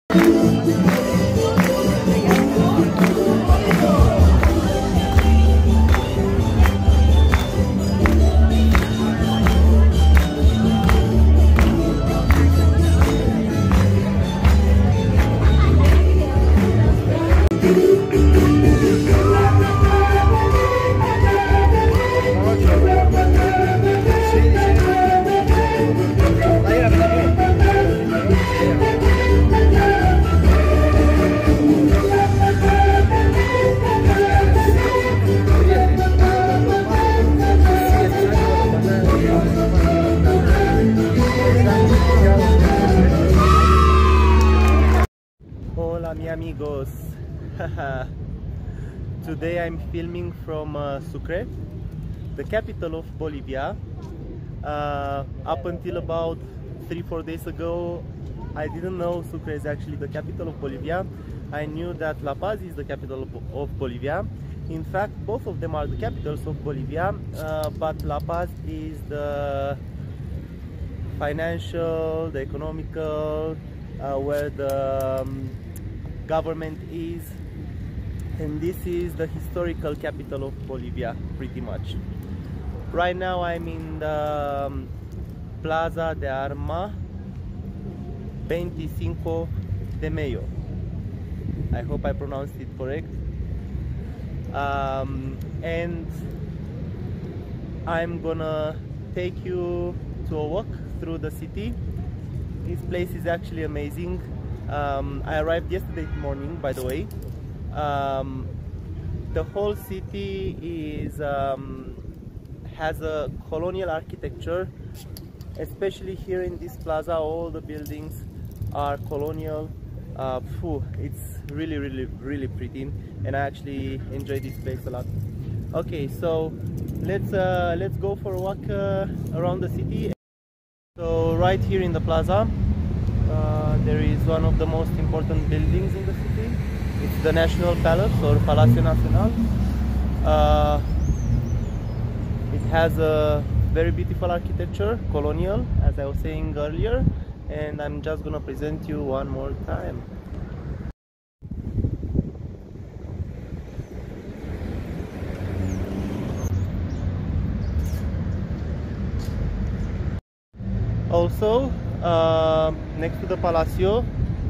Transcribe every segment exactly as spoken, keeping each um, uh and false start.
Hola mi amigos. Today I'm filming from uh, Sucre, the capital of Bolivia. Uh, up until about three four days ago, I didn't know Sucre is actually the capital of Bolivia. I knew that La Paz is the capital of, of Bolivia. In fact, both of them are the capitals of Bolivia, uh, but La Paz is the financial, the economical, uh, where the um, government is, and this is the historical capital of Bolivia, pretty much. Right now I'm in the um, Plaza de Arma veinticinco de Mayo. I hope I pronounced it correct. Um, and I'm gonna take you to a walk through the city. This place is actually amazing. Um, I arrived yesterday morning, by the way. Um, the whole city is um, has a colonial architecture, especially here in this plaza. All the buildings are colonial. Uh, phew, it's really, really, really pretty, and I actually enjoy this place a lot. Okay, so let's uh, let's go for a walk uh, around the city. So right here in the plaza, uh, there is one of the most important buildings in the city. It's the National Palace, or Palacio Nacional. Uh, it has a very beautiful architecture, colonial, as I was saying earlier, and I'm just gonna present you one more time. Also, uh, next to the Palacio,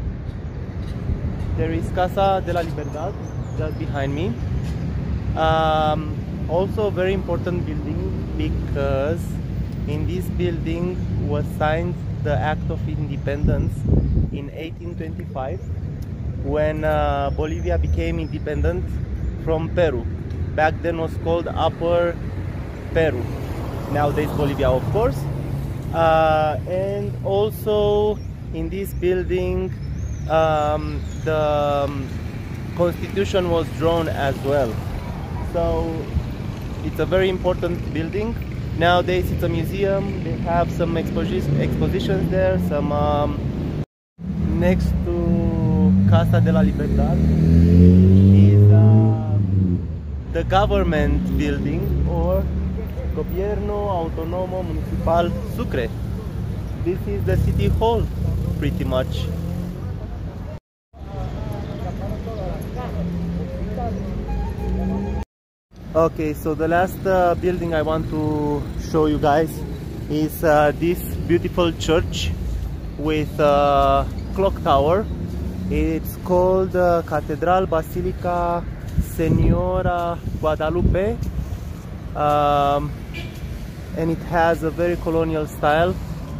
there is Casa de la Libertad, just behind me. Um, also a very important building, because in this building was signed the Act of Independence in eighteen twenty-five, when uh, Bolivia became independent from Peru. Back then was called Upper Peru, nowadays Bolivia, of course. Uh, and also in this building um, the um, constitution was drawn as well, so it's a very important building. Nowadays it's a museum. They have some exposi expositions there, some um, next to Casa de la Libertad is uh, the government building, or Gobierno Autónomo Municipal Sucre. This is the city hall, pretty much. Okay, so the last uh, building I want to show you guys is uh, this beautiful church with a clock tower. It's called uh, Catedral Basilica Señora Guadalupe. Um, and it has a very colonial style.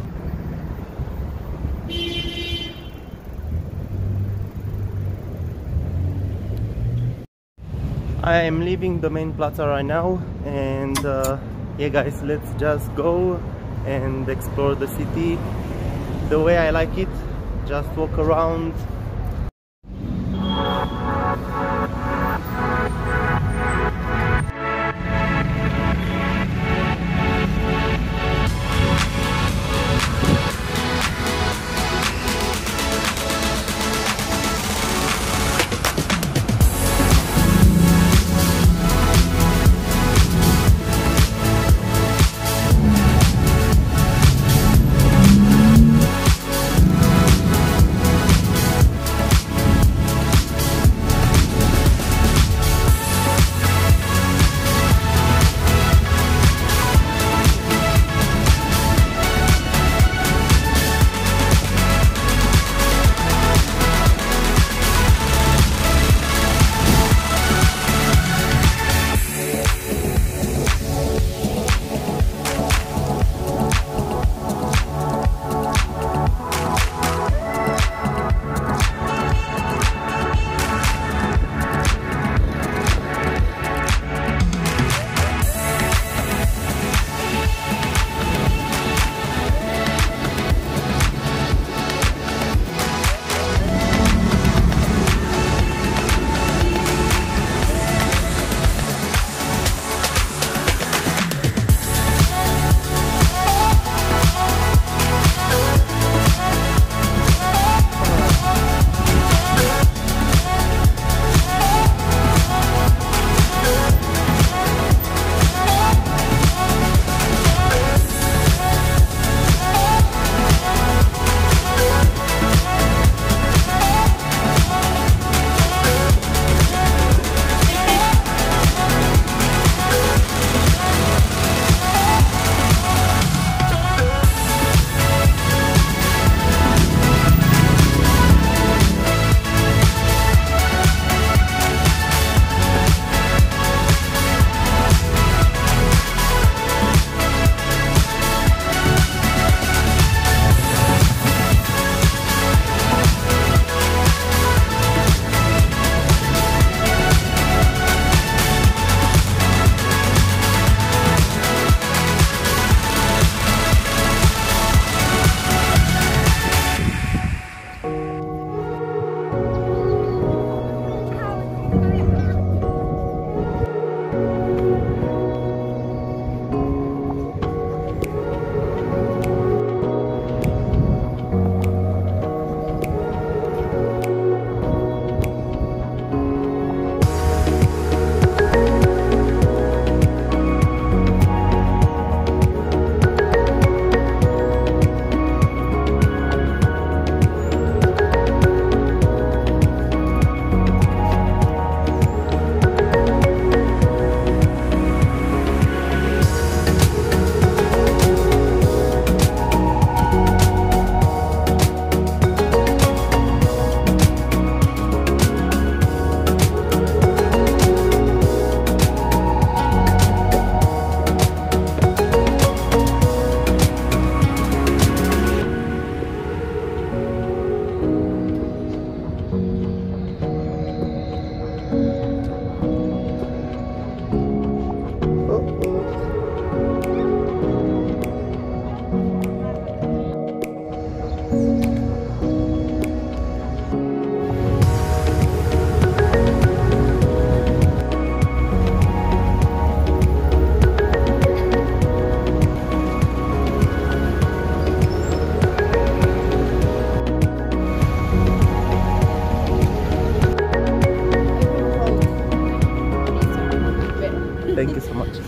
I am leaving the main plaza right now, and uh, yeah guys, let's just go and explore the city the way I like it. Just walk around.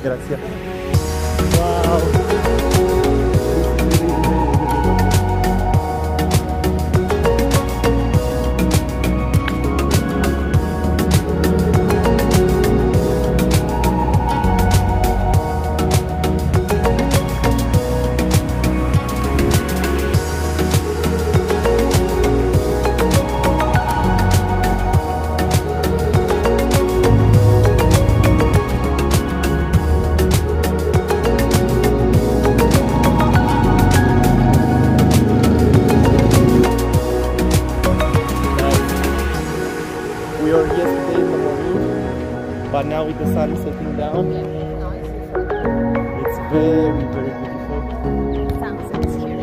Gracias. Wow. We were yesterday in the morning, but now with the sun setting down, it's very, very beautiful. Sounds scary.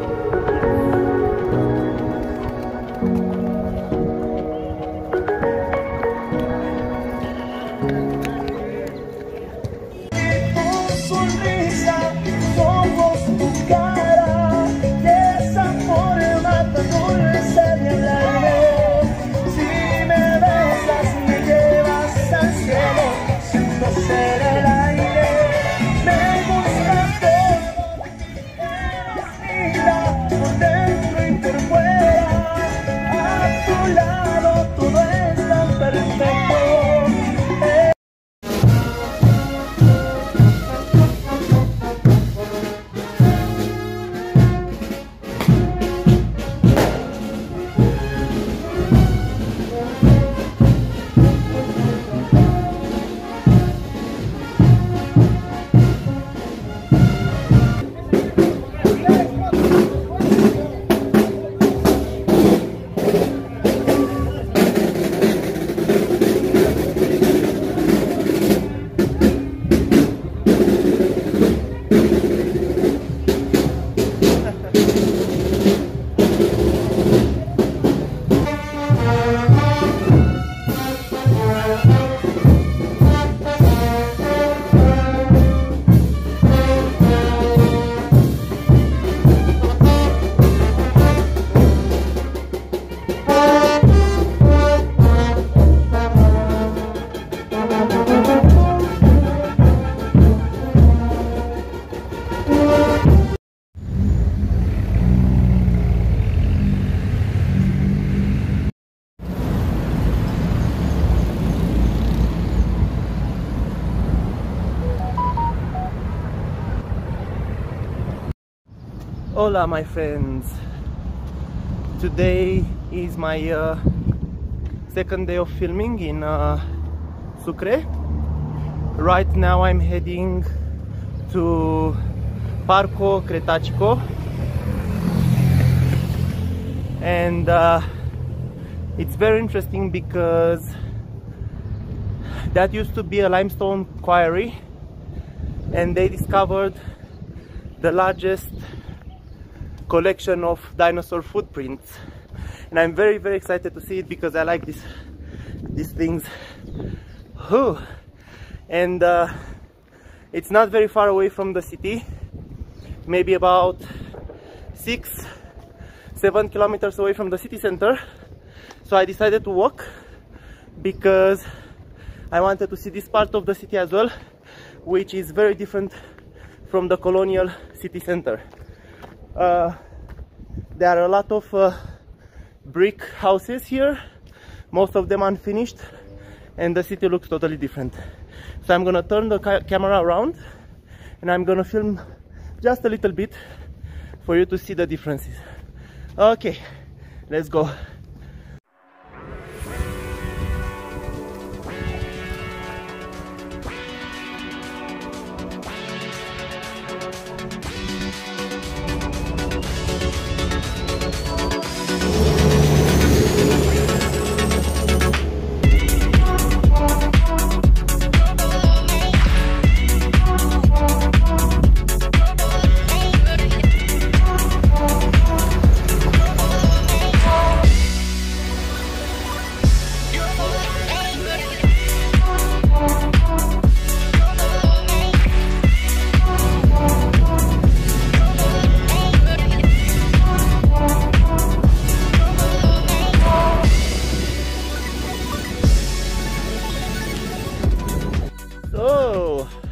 Hola my friends, today is my uh, second day of filming in uh, Sucre. Right now I'm heading to Parco Cretacico, and uh, it's very interesting because that used to be a limestone quarry, and they discovered the largest collection of dinosaur footprints, and I'm very very excited to see it because I like this these things. Whew. And uh, it's not very far away from the city, maybe about six seven kilometers away from the city center. So I decided to walk because I wanted to see this part of the city as well, which is very different from the colonial city center. Uh, there are a lot of uh, brick houses here, most of them unfinished, and the city looks totally different. So I'm gonna turn the ca camera around and I'm gonna film just a little bit for you to see the differences. Okay, let's go.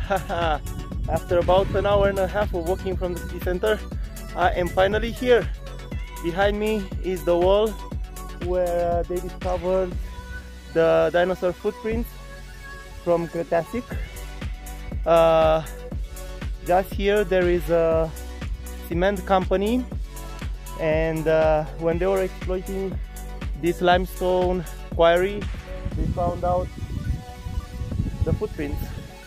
After about an hour and a half of walking from the city center, I am finally here. Behind me is the wall where uh, they discovered the dinosaur footprints from Cretacic. Uh, just here there is a cement company, and uh, when they were exploiting this limestone quarry, they found out the footprints.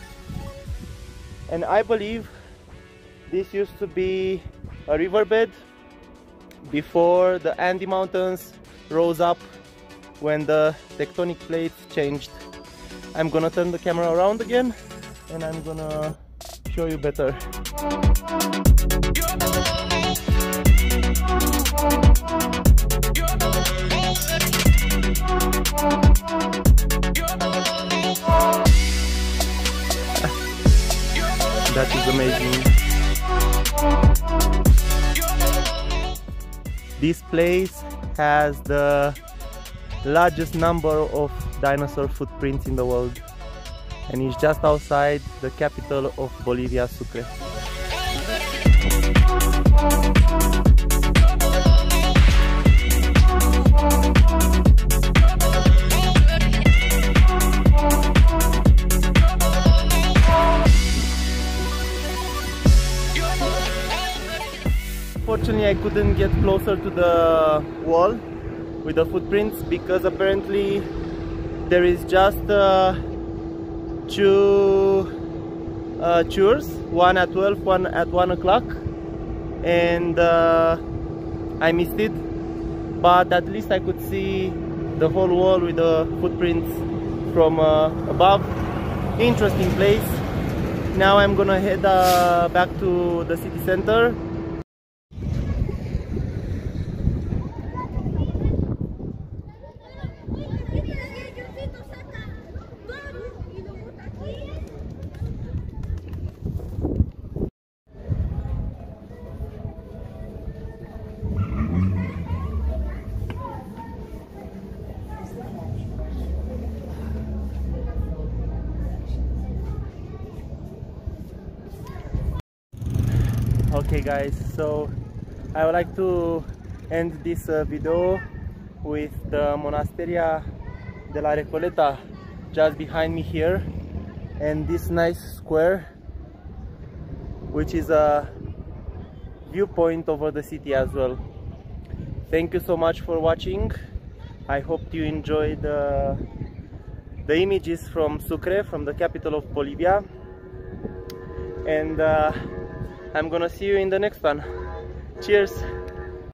And I believe this used to be a riverbed before the Andes Mountains rose up when the tectonic plates changed. I'm gonna turn the camera around again and I'm gonna show you better. That is amazing. This place has the largest number of dinosaur footprints in the world, and it's just outside the capital of Bolivia, Sucre. Fortunately, I couldn't get closer to the wall with the footprints because apparently there is just uh, two uh, tours, one at twelve, one at one o'clock, and uh, I missed it. But at least I could see the whole wall with the footprints from uh, above. Interesting place. Now I'm gonna head uh, back to the city center. Okay guys, so I would like to end this uh, video with the Monasteria de la Recoleta just behind me here, and this nice square which is a viewpoint over the city as well. Thank you so much for watching. I hope you enjoyed uh, the images from Sucre, from the capital of Bolivia, and uh, I'm gonna see you in the next one. Cheers!